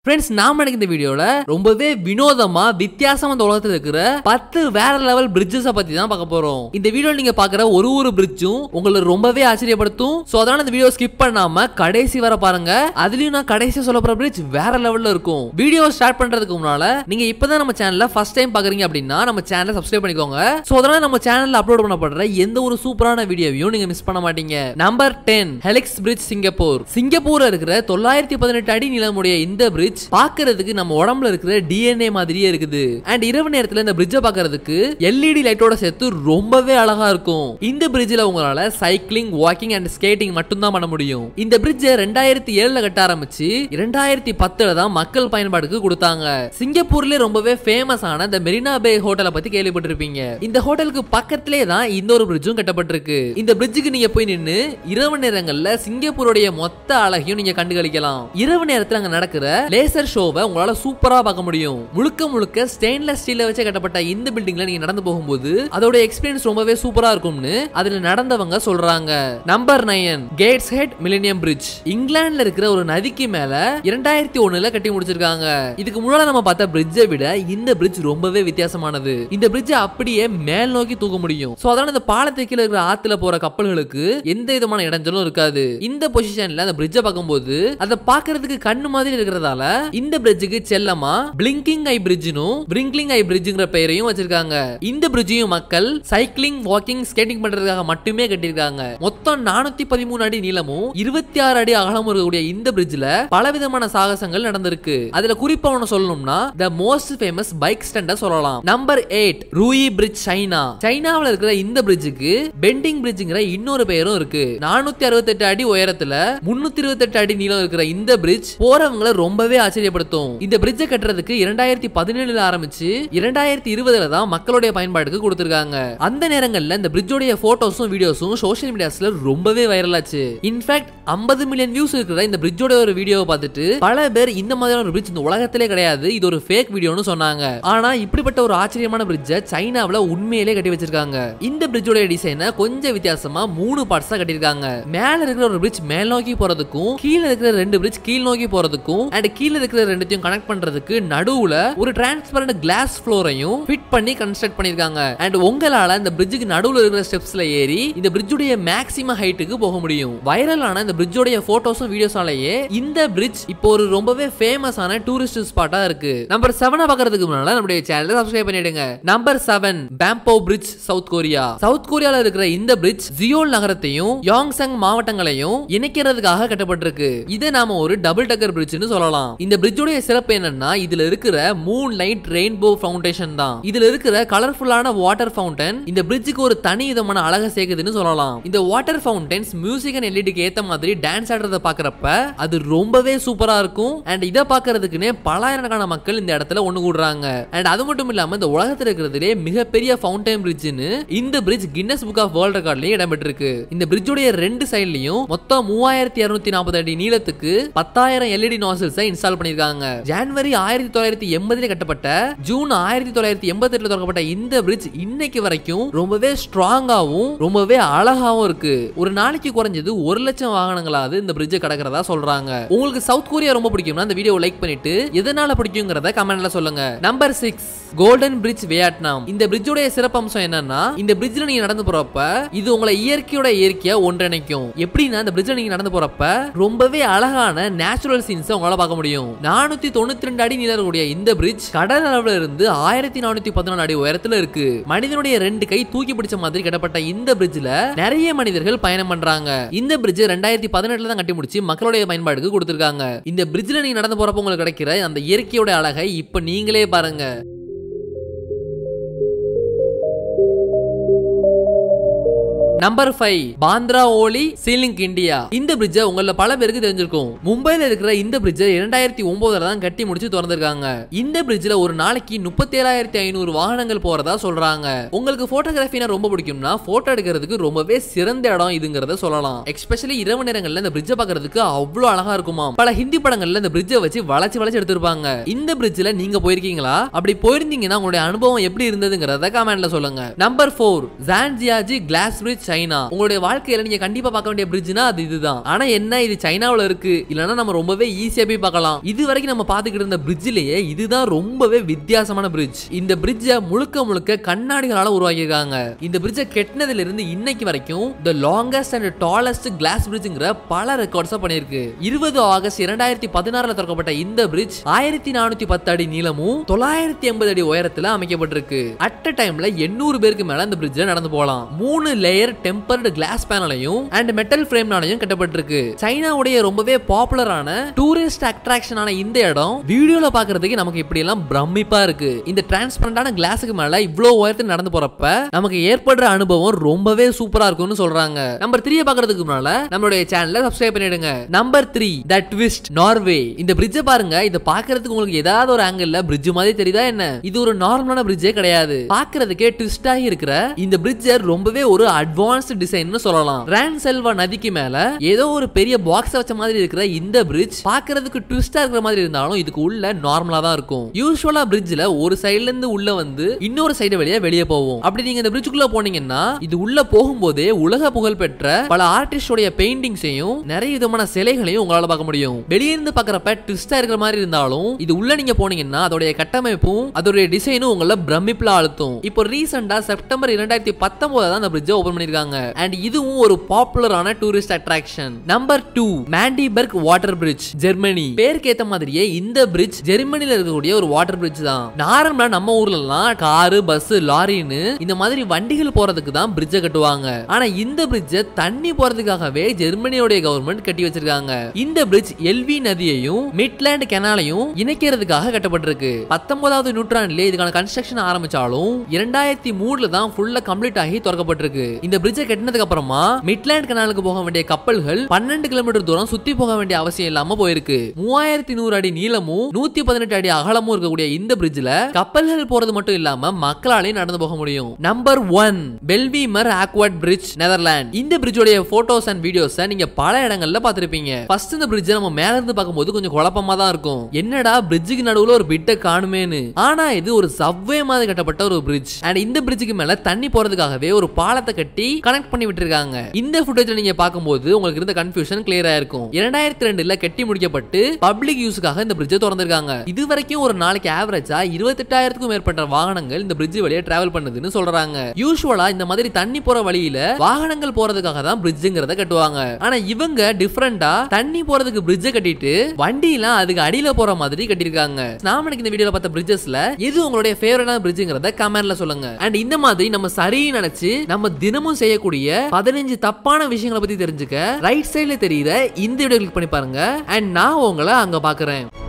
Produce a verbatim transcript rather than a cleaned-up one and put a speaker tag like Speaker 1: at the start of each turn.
Speaker 1: Friends, நாம எனக்கு இந்த வீடியோல ரொம்பவே வினோதமா வித்தியாசமா இந்த உலகத்துல இருக்கிற பத்து வேற லெவல் பிரிட்ஜஸ் பத்தி தான் பார்க்க போறோம். இந்த வீடியோல நீங்க பாக்குற ஒரு ஒரு பிரிட்ஜும் உங்களை ரொம்பவே ஆச்சரியப்படுத்தும். சோ அதனால இந்த வீடியோ ஸ்கிப் பண்ணாம கடைசி வரை பாருங்க. அதுலயும் நான் கடைசியா சொல்ல போற பிரிட்ஜ் வேற லெவல்ல இருக்கும். வீடியோ ஸ்டார்ட் பண்றதுக்கு முன்னால நீங்க இப்பதான் நம்ம சேனல்ல ஃபர்ஸ்ட் டைம் பாக்குறீங்க அப்படின்னா நம்ம சேனலை சப்ஸ்கிரைப் பண்ணிக்கோங்க. சோ அதனால நம்ம சேனல்ல அப்லோட் பண்ணப்படுற எந்த ஒரு சூப்பரான வீடியோவையும் நீங்க மிஸ் பண்ண மாட்டீங்க. Number ten, Helix Bridge, Singapore. சிங்கப்பூர்ல இருக்கிற தொள்ளாயிரத்தி பதினெட்டு அடி நீளமுடைய இந்த பிரிட்ஜ் பாக்குறதுக்கு நம்ம உடம்புல இருக்கிற டிஎன்ஏ மாதிரியே இருக்குது. அண்ட் இரவு நேரத்துல இந்த பிரிட்ஜை பாக்குறதுக்கு எல்இடி லைட்டோட சேர்த்து ரொம்பவே அழகா இருக்கும். இந்த பிரிட்ஜ்ல உங்களால சைக்கிளிங், வாக்கிங் அண்ட் ஸ்கேட்டிங் மட்டும் தான் பண்ண முடியும். இந்த பிரிட்ஜை ரெண்டாயிரத்தி ஏழுல கட்ட ஆரம்பிச்சு இரண்டாயிரத்தி பத்துல தான் மக்கள் பயன்பாட்டுக்கு கொடுத்தாங்க. சிங்கப்பூர்ல ரொம்பவே ஃபேமஸ் ஆன இந்த மெரினா பே ஹோட்டலை பத்தி கேள்விப்பட்டிருப்பீங்க. இந்த ஹோட்டலுக்கு பக்கத்திலே தான் இன்னொரு பிரிட்ஜும் கட்டப்பட்டிருக்கு. இந்த பிரிட்ஜுக்கு நீங்க போய் நின்னு இரவு நேரங்கள்ல சிங்கப்பூருடைய மொத்த அழகையும் நீங்க கண்டுகளிக்கலாம். இரவு நேரத்துல அங்க நடக்கிற லேசர் ஷோவை உங்களால சூப்பரா பார்க்க முடியும். முழுக்க முழுக்க ஸ்டெயின்லெஸ் ஸ்டீல்ல வச்சு கட்டப்பட்ட இந்த பில்டிங்ல நீங்க நடந்து போகும்போது அதோட எக்ஸ்பீரியன்ஸ் ரொம்பவே சூப்பரா இருக்கும்னு அதுல நடந்தவங்க சொல்றாங்க. Number nine, Gateshead Millennium Bridge. இங்கிலாந்துல இருக்கிற ஒரு நதிக்கு மேல இரண்டாயிரத்தி ஒண்ணுல கட்டி முடிச்சிருக்காங்க. இதுக்கு முன்னால நம்ம பார்த்த பிரிட்ஜை விட இந்த பிரிட்ஜ் ரொம்பவே வித்தியாசமான இந்த பிரிட்ஜ் அப்படியே மேல் நோக்கி தூக்க முடியும். சோ அதனால இந்த பாலத்துக்கு கீழ இருக்கிற ஆத்துல போற கப்பல்களுக்கு எந்த விதமான இடைஞ்சலும் இருக்காது. இந்த பொசிஷன்ல அந்த பிரிட்ஜை பார்க்கும்போது அதை பார்க்கிறதுக்கு கண்ணு மாதிரி இருக்கிறதால இந்த பிரிட்ஜுக்கு செல்லமா பிளிங்கிங் ஐ பிரிட்ஜ்னும் பிரிங்க்லிங் ஐ பிரிட்ஜ்ங்கற பெயரையும் வச்சிருக்காங்க. இந்த பிரிட்ஜையும் மக்கள் சைக்கிளிங், வாக்கிங், ஸ்கேட்டிங் பண்றதுக்காக மட்டுமே கட்டியிருக்காங்க. மொத்தம் நானூத்தி பதிமூணு அடி நீளமும் இருபத்தி ஆறு அடி அகலமும் இருக்கக்கூடிய இந்த பிரிட்ஜ்ல பலவிதமான சாகசங்கள் நடந்திருக்கு. அதுல குறிப்பா ஒன்னு சொல்லணும்னா த மோஸ்ட் ஃபேமஸ் பைக் ஸ்டண்ட சொல்லலாம். Number eight, Ruyi Bridge, China. சைனாவுல இருக்கிற இந்த பிரிட்ஜுக்கு பெண்டிங் பிரிட்ஜ்ங்கற இன்னொரு பெயரும் இருக்கு. நானூத்தி அறுபத்தி எட்டு அடி உயரத்துல முன்னூத்தி இருபத்தி எட்டு அடி நீளம் இருக்கிற இந்த பிரிட்ஜ் போறவங்களை ரொம்பவே ஆச்சரியப்படுத்தும். இந்த பிரிட்ஜை கட்டுறதுக்கு இரண்டாயிரத்தி பதினேழுல ஆரம்பிச்சு இரண்டாயிரத்தி இருபதுல தான் மக்களுடைய பயன்பாட்டுக்கு கொடுத்திருக்காங்க. அந்த நேரங்கள்ல இந்த பிரிட்ஜோட போட்டோஸும் வீடியோஸும் சோஷியல் மீடியாஸ்ல ரொம்பவே வைரல் ஆச்சு. இன்ஃபேக்ட் ஐம்பது மில்லியன் வியூஸ் இருக்கிற இந்த பிரிட்ஜோட ஒரு வீடியோவை பார்த்துட்டு பல பேர் இந்த மாதிரியான ஒரு பிரிட்ஜ் இந்த உலகத்திலே கிடையாது, இது ஒரு ஃபேக் வீடியோன்னு சொன்னாங்க. ஆனா இப்படிப்பட்ட ஒரு ஆச்சரியமான பிரிட்ஜை சைனாவுல உண்மையிலே கட்டி வச்சிருக்காங்க. இந்த பிரிட்ஜோட டிசைனை கொஞ்சம் வித்தியாசமா மூணு பார்ட்ஸா கட்டியிருக்காங்க. மேல இருக்கிற ஒரு பிரிட்ஜ் மேல் நோக்கி போறதுக்கும் கீழே இருக்கிற ரெண்டு பிரிட்ஜ் கீழ் நோக்கி போறதுக்கும் அண்ட் கீழே இருக்கிற ரெண்டுத்தையும் கனெக்ட் பண்றதுக்கு நடுவுல ஒரு டிரான்ஸ்பரண்ட் கிளாஸ் ஃப்ளோரையும் ஃபிட் பண்ணி கன்ஸ்ட்ரக்ட் பண்ணிருக்காங்க. அண்ட் உங்களால இந்த பிரிட்ஜுக்கு நடுவுல இருக்கிற ஸ்டெப்ஸ்ல ஏறி இந்த பிரிட்ஜுடைய மேக்ஸிமம் ஹைட்டுக்கு போக முடியும். வைரலான இந்த பிரிட்ஜோட போட்டோஸும் வீடியோஸாலேயே இந்த பிரிட்ஜ் இப்போ ஒரு ரொம்பவே ஃபேமஸான டூரிஸ்ட் ஸ்பாட்டா இருக்கு. நம்பர் செவனை பார்க்கிறதுக்கு முன்னால நம்மளுடைய சேனலை சப்ஸ்கிரைப் பண்ணிடுங்க. Number seven, Banpo Bridge, South Korea. South கொரியால இருக்கிற இந்த பிரிட்ஜ் ஜியோல் நகரத்தையும் யாங்சங் மாவட்டங்களையும் இணைக்கிறதுக்காக கட்டப்பட்டிருக்கு. இதை நாம ஒரு டபுள் டக்கர் பிரிட்ஜ்னு சொல்லலாம். இந்த பிரிட்ஜோட சிறப்பு என்னன்னா இதுல இருக்கிற மூன் லைட் ரெயின்போ ஃபவுண்டேஷன் தான். இதுல இருக்கிற கலர்ஃபுல்லான வாட்டர் ஃபவுண்டன் இந்த பிரிட்ஜுக்கு ஒரு தனி விதமான அழகை சேர்க்குதுன்னு சொல்லலாம். இந்த வாட்டர் ஃபவுண்டன்ஸ் மியூசிக் அண்ட் எல்இடிக்கு ஏத்த மாதிரி டான்ஸ் ஆடுறத பாக்குறப்ப அது ரொம்பவே சூப்பரா இருக்கும். அண்ட் இதை பாக்குறதுக்குன்னே பலாயிரக்கணக்கான மக்கள் இந்த இடத்துல ஒண்ணு கூடுறாங்க. அண்ட் அது மட்டும் இல்லாம இந்த உலகத்துல இருக்கிறதுலே மிகப்பெரிய ஃபவுண்டன் பிரிட்ஜ்னு இந்த bridge Guinness book of world ரெக்கார்ட்லயும் இடம்பெற்றிருக்கு. இந்த பிரிட்ஜோட ரெண்டு சைட்லயும் மொத்தம் மூவாயிரத்தி இருநூத்தி நாற்பது அடி நீளத்துக்கு பத்தாயிரம் எல்இடி நாசில்ஸ் இன்ஸ்டால் பண்ணிருக்காங்க. ஜனவரி ஆயிரத்தி தொள்ளாயிரத்தி எண்பதுல கட்டப்பட்ட ஜூன் ஆயிரத்தி தொள்ளாயிரத்தி எண்பத்தி எட்டுல தொடங்கப்பட்ட இந்த பிரிட்ஜ் இன்னைக்கு வரைக்கும் ரொம்பவே ஸ்ட்ராங்காவும் ரொம்பவே அழகாவும் இருக்கு. ஒரு நாளைக்கு குறைஞ்சது ஒரு லட்சம் வாகனங்களாவது இந்த பிரிட்ஜை கடக்கிறதா சொல்றாங்க. உங்களுக்கு சவுத் கொரியா ரொம்ப பிடிக்கும்னா இந்த வீடியோ லைக் பண்ணிட்டு எதனால பிடிக்குங்கிறத கமெண்ட்ல சொல்லுங்க. Number six, Golden Bridge, Vietnam. இந்த பிரிட்ஜோட சிறப்பம்சம் என்னன்னா இந்த பிரிட்ஜ்ல நீங்க நடந்து போறப்ப இது உங்களை இயற்கையோட இயற்கையா ஒன்றிணைக்கும். எப்படின்னா இந்த பிரிட்ஜ்ல நீங்க நடந்து போறப்ப ரொம்பவே அழகான நேச்சுரல் சீன்ஸ் உங்களால பார்க்க முடியும். நானூத்தி தொண்ணூத்தி ரெண்டு அடி நீளக்கூடிய இந்த பிரிட்ஜ் கடல் அளவுல இருந்து ஆயிரத்தி நானூத்தி பதினாலு அடி உயரத்துல இருக்கு. மனிதனுடைய ரெண்டு கை தூக்கி பிடிச்ச மாதிரி கட்டப்பட்ட இந்த பிரிட்ஜ்ல நிறைய மனிதர்கள் பயணம் பண்றாங்க. இந்த பிரிட்ஜ் ரெண்டாயிரத்தி பதினெட்டுல தான் கட்டி முடிச்சு மக்களுடைய பயன்பாட்டுக்கு கொடுத்திருக்காங்க. இந்த பிரிட்ஜ்ல நீங்க நடந்து போறப்ப உங்களுக்கு கிடைக்கிற அந்த இயற்கையோட அழகை இப்ப நீங்களே பாருங்க. Number five, Bandra Worli sea link, India. இந்த பிரிட்ஜ் உங்கள பல பேருக்கு தெரிஞ்சிருக்கும். மும்பைல இருக்கிற இந்த பிரிட்ஜ் இரண்டாயிரத்தி ஒன்பதுல தான் கட்டி முடிச்சு திறந்திருக்காங்க. இந்த பிரிட்ஜ்ல ஒரு நாளைக்கு முப்பத்தி ஏழாயிரத்தி ஐநூறு வாகனங்கள் போறதா சொல்றாங்க. உங்களுக்கு போட்டோகிராஃபினா ரொம்ப பிடிக்கும்னா போட்டோ எடுக்கிறதுக்கு ரொம்பவே சிறந்த இடம் இதுங்கிறத சொல்லலாம். எஸ்பெஷலி இரவு நேரங்கள்ல இந்த பிரிட்ஜை பார்க்கிறதுக்கு அவ்வளவு அழகா இருக்குமா. பல ஹிந்தி படங்கள்ல இந்த பிரிட்ஜை வச்சு வளைச்சு வளைச்சு எடுத்திருப்பாங்க. இந்த பிரிட்ஜ்ல நீங்க போயிருக்கீங்களா? அப்படி போயிருந்தீங்கன்னா உங்களுடைய அனுபவம் எப்படி இருந்ததுங்கிறத கமெண்ட்ல சொல்லுங்க. Number four, Zhangjiajie glass bridge, China. உங்களுடைய வாழ்க்கையில நீங்க கண்டிப்பா பார்க்க வேண்டிய பிரிட்ஜ்னா அது இதுதான். ஆனா என்ன இது சைனாவுல இருக்கு இல்லனா நம்ம ரொம்பவே ஈஸியா போய் பார்க்கலாம். இது வரைக்கும் நம்ம பாத்துக்கிட்டு இருந்த பிரிட்ஜ்லயே இதுதான் ரொம்பவே வித்தியாசமான பிரிட்ஜ். இந்த பிரிட்ஜை முழுக்க முழுக்க கண்ணாடிகளால உருவாக்கியிருக்காங்க. இந்த பிரிட்ஜை கெட்டினதுல இருந்து இன்னைக்கு வரைக்கும் the longest and tallest glass பிரிட்ஜ்ங்கற பல ரெக்கார்ட்ஸ் பண்ணிருக்கு. இருபது ஆகஸ்ட் இரண்டாயிரத்து பதினாறுல திறக்கப்பட்ட இந்த பிரிட்ஜ் ஆயிரத்து நானூற்று பத்து அடி நீளமும் தொள்ளாயிரத்து எண்பது அடி உயரத்துல அமைக்கப்பட்டிருக்கு. அட் a டைம்ல எண்ணூறு பேருக்கு மேல இந்த பிரிட்ஜ்ல நடந்து போகலாம். மூணு லேயர் டெம்பர்டு கிளாஸ் பேனலையும் அண்ட் மெட்டல் ஃப்ரேம்னாலையும் கட்டப்பட்டிருக்கு. சைனாவுடைய ரொம்பவே பாப்புலரான டூரிஸ்ட் அட்ராக்ஷனான இந்த இடம் வீடியோல பாக்குறதுக்கு நமக்கு இப்படி எல்லாம் பிரமிப்பா இருக்கு. இந்த டிரான்ஸ்பரண்டான கிளாஸுக்கு மேல இவ்வளவு உயரத்துல நடந்து போறப்ப நமக்கு ஏற்படுற அனுபவம் ரொம்பவே சூப்பரா இருக்கும்னு சொல்றாங்க. நம்பர் த்ரீ பாக்குறதுக்கு முன்னால நம்மளுடைய சேனலை சப்ஸ்கிரைப் பண்ணிடுங்க. Number three the Twist Norway. இந்த பிரிட்ஜை பாருங்க. இத பாக்குறதுக்கு உங்களுக்கு ஏதாவது ஒரு ஆங்கிள் பிரிட்ஜ் மாதிரி தெரியுதா என்ன? இது ஒரு நார்மலான பிரிட்ஜே கிடையாது. பாக்குறதுக்கே ட்விஸ்ட் ஆகி இருக்கிற இந்த பிரிட்ஜ் ரொம்பவே ஒரு அட்வான்ஸ்ட் டிசைன்னு சொல்லலாம். ரான் செல்வா நதிக்கு மேல ஏதோ ஒரு பெரிய பாக்ஸ் வச்ச மாதிரி இருக்கிற இந்த பிரிட்ஜ் பாக்குறதுக்கு ட்விஸ்டா இருக்கிற மாதிரி இருந்தாலும் இதுக்கு உள்ள நார்மலா தான் இருக்கும். யூசுவலா பிரிட்ஜ்ல ஒரு சைடுல இருந்து உள்ள வந்து இன்னொரு சைடு வழியா வெளியே போவோம். அப்படி நீங்க இந்த பிரிட்ஜுக்குள்ள போனீங்கன்னா இது உள்ள போகும்போதே உலக புகழ் பெற்ற பல ஆர்டிஸ்டோட பெயிண்டிங்ஸையும் நிறைய விதமான சிலைகளையும் உங்களால பார்க்க முடியும். வெளியே இருந்து பாக்குறப்ப ட்விஸ்டா இருக்கிற மாதிரி இருந்தாலும் இது உள்ள நீங்க போனீங்கன்னா அதோட கட்டமைப்பும் அதோட டிசைனும் உங்களை பிரமிப்புல அழுத்தும். இப்போ ரீசெண்டா செப்டம்பர் இரண்டாயிரத்து பத்தொன்பது தான் இந்த பிரிட்ஜை ஓபன் பண்ணிருக்காங்க. அண்ட் இதுவும் ஒரு பாப்புலரான tourist attraction. Number two Magdeburg water bridge, Germany. பேருக்கு ஏத்த மாதிரியே இந்த பிரிட்ஜ் ஜெர்மனில இருக்கக்கூடிய ஒரு வாட்டர் பிரிட்ஜ் தான். நார்மலா நம்ம ஊர்ல எல்லாம் காரு, பஸ், லாரின்னு இந்த மாதிரி வண்டிகள் போறதுக்கு தான் பிரிட்ஜை கட்டுவாங்க. ஆனா இந்த பிரிட்ஜை தண்ணி போறதுக்காகவே ஜெர்மனியோட கவர்மெண்ட் கட்டி வச்சிருக்காங்க. இந்த பிரிட்ஜ் எல்வி நதியையும் மிட்லாண்ட் கெனாலையும் இணைக்கிறதுக்காக கட்டப்பட்டிருக்கு. பத்தொன்பதாவது நூற்றாண்டிலே இதுக்கான கன்ஸ்ட்ரக்ஷன் ஆரம்பிச்சாலும் இரண்டாயிரத்தி மூணுல தான் ஃபுல்லா கம்ப்ளீட் ஆகி திறக்கப்பட்டிருக்கு. இந்த பிரிட்ஜை கட்டினதுக்கு அப்புறமா மிட்லாண்ட் கனாலுக்கு போக வேண்டிய கப்பல்கள் பன்னெண்டு கிலோமீட்டர் தூரம் சுத்தி போக வேண்டிய அவசியம் இல்லாம போயிருக்கு. மூவாயிரத்தி நூறு அடி நீளமும் நூத்தி பதினெட்டு அடி அகலமும் இருக்கக்கூடிய இந்த பிரிட்ஜ்ல கப்பல்கள் போறது மட்டும் இல்லாம மக்களாலையும் நடந்து போக முடியும். Number one Veluwemeer aqueduct bridge, Netherlands. இந்த பிரிட்ஜோட போட்டோஸ் அண்ட் வீடியோஸ் நீங்க பல இடங்கள்ல பாத்திருப்பீங்க. ஃபர்ஸ்ட் இந்த பிரிட்ஜ் நம்ம மேல இருந்து பார்க்கும்போது கொஞ்சம் குழப்பமா தான் இருக்கும். என்னடா பிரிட்ஜுக்கு நடுவுல ஒரு பிட்ட காணுமேனு. ஆனா இது ஒரு சப்வே மாதிரி கட்டப்பட்ட ஒரு பிரிட்ஜ். அண்ட் இந்த பிரிட்ஜுக்கு மேல தண்ணி போறதுக்காகவே ஒரு பாலத்தை கட்டி கனெக்ட் பண்ணி விட்டுருக்காங்க. இந்த ஃபுட்டேஜ்ல நீங்க பார்க்கும்போது உங்களுக்கு இருந்த கன்ஃபியூஷன் கிளியரா இருக்கும். இரண்டாயிரத்தி ரெண்டுல கட்டி முடிக்கப்பட்டு பப்ளிக் யூஸ்க்காக இந்த பிரிட்ஜை திறந்திருக்காங்க. இது வரைக்கும் ஒரு நாளைக்கு ஆவரேஜா இருபத்தி எட்டாயிரத்துக்கும் மேற்பட்ட வாகனங்கள் இந்த பிரிட்ஜ் வழியா டிராவல் பண்ணுதுன்னு சொல்றாங்க. யூசுவலா இந்த மாதிரி தண்ணி போற வழியில வாகனங்கள் போறதுக்காக தான் பிரிட்ஜ்ங்கறத கட்டுவாங்க. ஆனா இவங்க டிஃபரெண்டா தண்ணி போறதுக்கு பிரிட்ஜை கட்டிட்டு வண்டி எல்லாம் அதுக்கு அடியில போற மாதிரி கட்டிருக்காங்க. நாம இன்னைக்கு இந்த வீடியோல பார்த்த பிரிட்ஜஸ்ல எது உங்களுடைய ஃபேவரட்டான பிரிட்ஜ்ங்கறத கமெண்ட்ல சொல்லுங்க. அண்ட் இந்த மாதிரி நம்ம சரின்னு நினைச்சு நம்ம தினமும் செய்யக்கூடிய பதினஞ்சு தப்பான விஷயங்களை பத்தி தெரிஞ்சுக்க ரைட் சைடுல தெரியுற இந்த வீடியோ கிளிக் பண்ணி பாருங்க. அண்ட் நான் உங்களை அங்க பாக்குறேன்.